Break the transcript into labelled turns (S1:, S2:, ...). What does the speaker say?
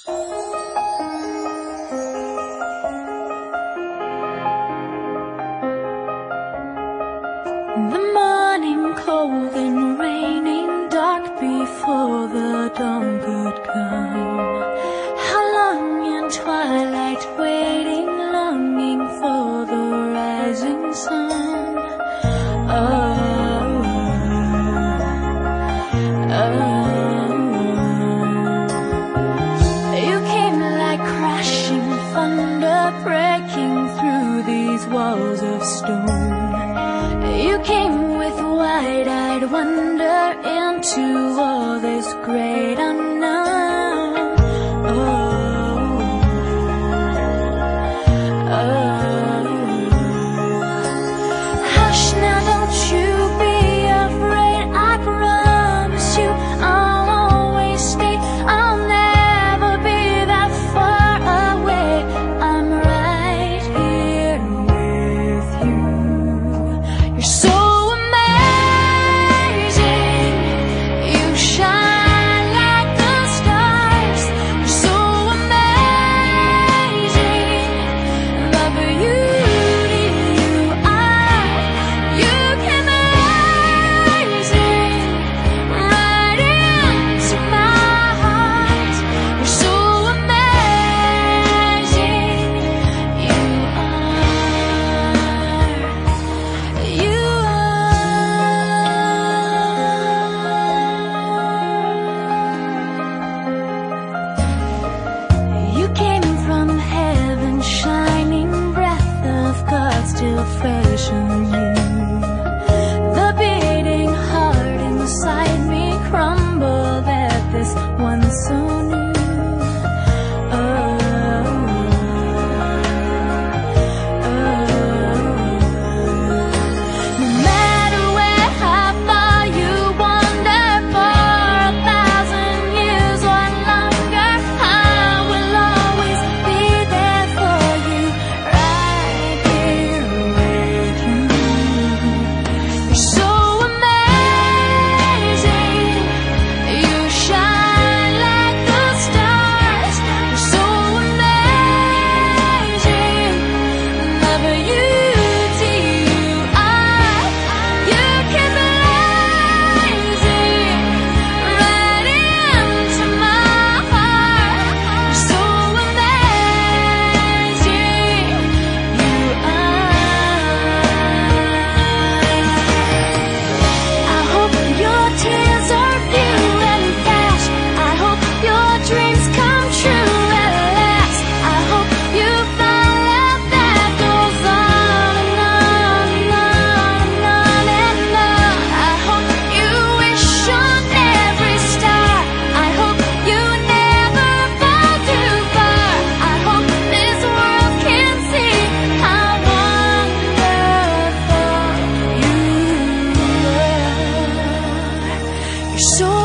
S1: The morning cold and raining, dark before the dawn could come. How long in twilight waiting, longing for the rising sun. You came like crashing thunder, breaking through these walls of stone. You came with wide-eyed wonder into all this great unknown. Hush now, don't you be afraid. I promise you I'll always stay. I'll never be that far away. I'm right here with you. You're so amazing. You shine like the stars. You're so amazing. The beauty you are. You came amazing right into my heart. You're so amazing. You You came from heaven, shining breath of God still fresh on you. The beating heart inside me crumbled at this one so new. No matter where, how far you wander, for 1,000 years or longer, I will always be there for you, right here with you. You're so amazing. You shine like the stars. You're so amazing. The beauty you are. You came amazing right into my heart. You're so amazing. You I hope your tears are few and fast. I hope your dreams come true at last. I hope you find love that goes on and on and on and on and on. I hope you wish on every star. I hope you never fall too far. I hope this world can see how wonderful you are. You're so